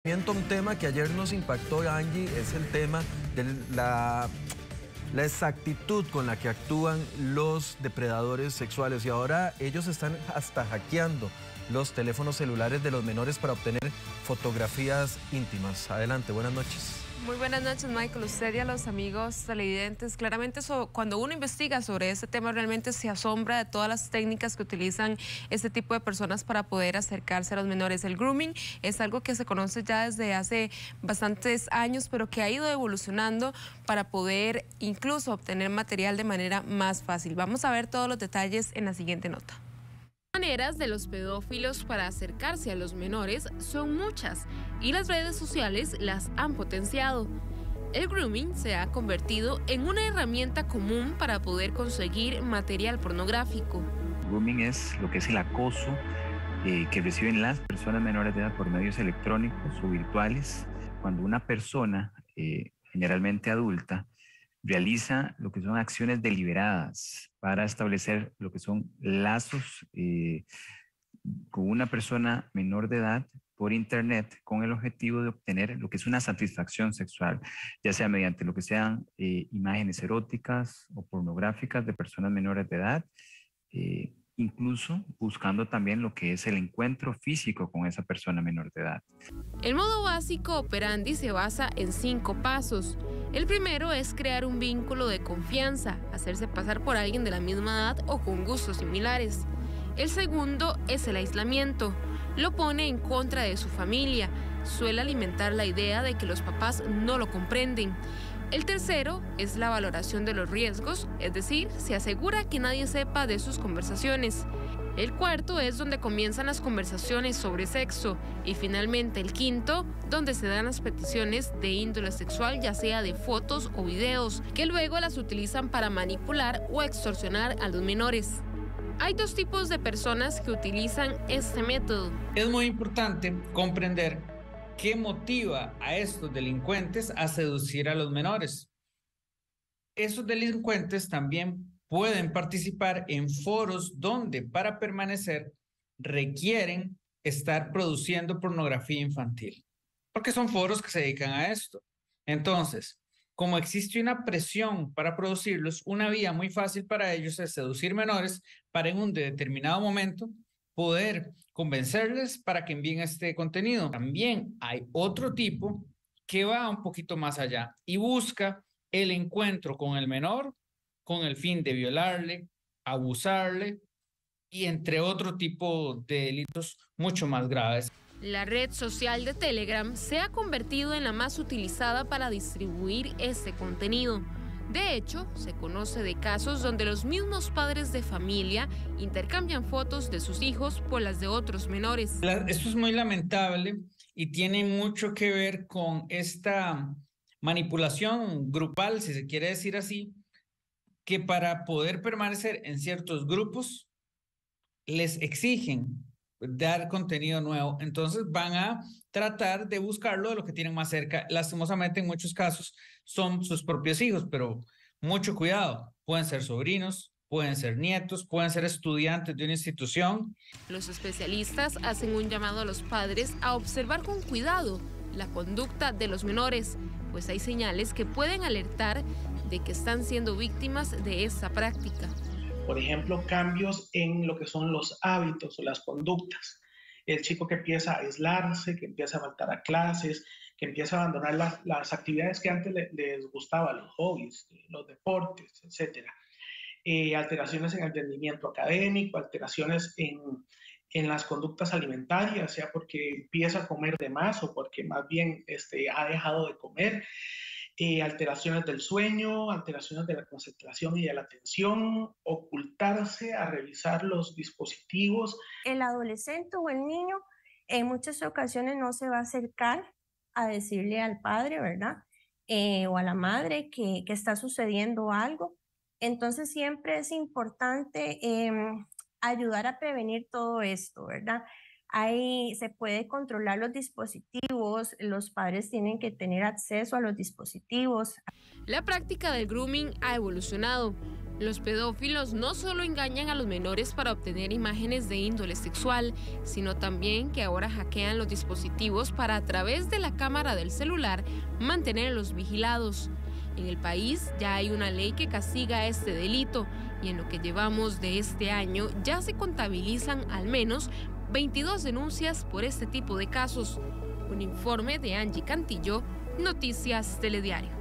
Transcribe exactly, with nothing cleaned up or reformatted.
Un tema que ayer nos impactó, Angie, es el tema de la, la exactitud con la que actúan los depredadores sexuales, y ahora ellos están hasta hackeando los teléfonos celulares de los menores para obtener fotografías íntimas. Adelante, buenas noches. Muy buenas noches, Michael. Usted y a los amigos televidentes. Claramente, eso, cuando uno investiga sobre este tema, realmente se asombra de todas las técnicas que utilizan este tipo de personas para poder acercarse a los menores. El grooming es algo que se conoce ya desde hace bastantes años, pero que ha ido evolucionando para poder incluso obtener material de manera más fácil. Vamos a ver todos los detalles en la siguiente nota. Maneras de los pedófilos para acercarse a los menores son muchas y las redes sociales las han potenciado. El grooming se ha convertido en una herramienta común para poder conseguir material pornográfico. Grooming es lo que es el acoso eh, que reciben las personas menores de edad por medios electrónicos o virtuales, cuando una persona, eh, generalmente adulta, realiza lo que son acciones deliberadas para establecer lo que son lazos eh, con una persona menor de edad por internet, con el objetivo de obtener lo que es una satisfacción sexual, ya sea mediante lo que sean eh, imágenes eróticas o pornográficas de personas menores de edad, eh, incluso buscando también lo que es el encuentro físico con esa persona menor de edad. El modo básico operandi se basa en cinco pasos. El primero es crear un vínculo de confianza, hacerse pasar por alguien de la misma edad o con gustos similares. El segundo es el aislamiento. Lo pone en contra de su familia. Suele alimentar la idea de que los papás no lo comprenden. El tercero es la valoración de los riesgos, es decir, se asegura que nadie sepa de sus conversaciones. El cuarto es donde comienzan las conversaciones sobre sexo. Y finalmente el quinto, donde se dan las peticiones de índole sexual, ya sea de fotos o videos, que luego las utilizan para manipular o extorsionar a los menores. Hay dos tipos de personas que utilizan este método. Es muy importante comprender qué motiva a estos delincuentes a seducir a los menores. Esos delincuentes también pueden participar en foros donde, para permanecer, requieren estar produciendo pornografía infantil, porque son foros que se dedican a esto. Entonces, como existe una presión para producirlos, una vía muy fácil para ellos es seducir menores para en un determinado momento poder convencerles para que envíen este contenido. También hay otro tipo que va un poquito más allá y busca el encuentro con el menor con el fin de violarle, abusarle y entre otro tipo de delitos mucho más graves. La red social de Telegram se ha convertido en la más utilizada para distribuir este contenido. De hecho, se conoce de casos donde los mismos padres de familia intercambian fotos de sus hijos por las de otros menores. Esto es muy lamentable y tiene mucho que ver con esta manipulación grupal, si se quiere decir así, que para poder permanecer en ciertos grupos les exigen dar contenido nuevo. Entonces van a tratar de buscarlo de lo que tienen más cerca. Lastimosamente, en muchos casos son sus propios hijos, pero mucho cuidado. Pueden ser sobrinos, pueden ser nietos, pueden ser estudiantes de una institución. Los especialistas hacen un llamado a los padres a observar con cuidado la conducta de los menores, pues hay señales que pueden alertar de que están siendo víctimas de esta práctica. Por ejemplo, cambios en lo que son los hábitos o las conductas. El chico que empieza a aislarse, que empieza a faltar a clases, que empieza a abandonar las, las actividades que antes le, les gustaban, los hobbies, los deportes, etcétera. Eh, alteraciones en el rendimiento académico, alteraciones en, en las conductas alimentarias, sea porque empieza a comer de más o porque más bien este, ha dejado de comer. Eh, alteraciones del sueño, alteraciones de la concentración y de la atención, ocultarse a revisar los dispositivos. El adolescente o el niño en muchas ocasiones no se va a acercar a decirle al padre, ¿verdad? Eh, o a la madre que, que está sucediendo algo. Entonces siempre es importante eh, ayudar a prevenir todo esto, ¿verdad? Hay, se puede controlar los dispositivos, los padres tienen que tener acceso a los dispositivos. La práctica del grooming ha evolucionado. Los pedófilos no solo engañan a los menores para obtener imágenes de índole sexual, sino también que ahora hackean los dispositivos para, a través de la cámara del celular, mantenerlos vigilados. En el país ya hay una ley que castiga este delito y en lo que llevamos de este año ya se contabilizan al menos veintidós denuncias por este tipo de casos. Un informe de Angie Cantillo, Noticias Telediario.